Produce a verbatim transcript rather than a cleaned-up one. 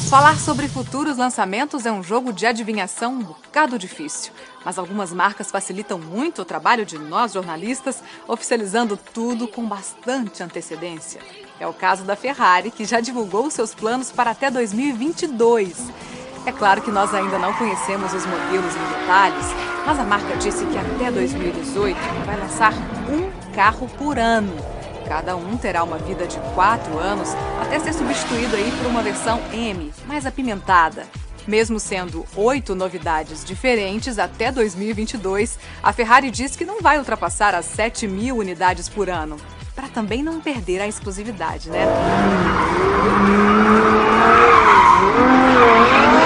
Falar sobre futuros lançamentos é um jogo de adivinhação um bocado difícil, mas algumas marcas facilitam muito o trabalho de nós jornalistas, oficializando tudo com bastante antecedência. É o caso da Ferrari, que já divulgou seus planos para até dois mil e vinte e dois. É claro que nós ainda não conhecemos os modelos em detalhes, mas a marca disse que até dois mil e dezoito vai lançar um carro por ano. Cada um terá uma vida de quatro anos até ser substituído aí por uma versão M, mais apimentada. Mesmo sendo oito novidades diferentes até dois mil e vinte e dois, a Ferrari diz que não vai ultrapassar as sete mil unidades por ano, para também não perder a exclusividade, né?